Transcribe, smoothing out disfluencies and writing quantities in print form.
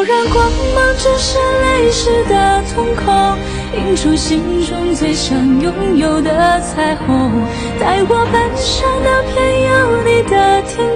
然光芒只是泪湿的瞳孔，映出心中最想拥有的彩虹。带我奔向那片有你的天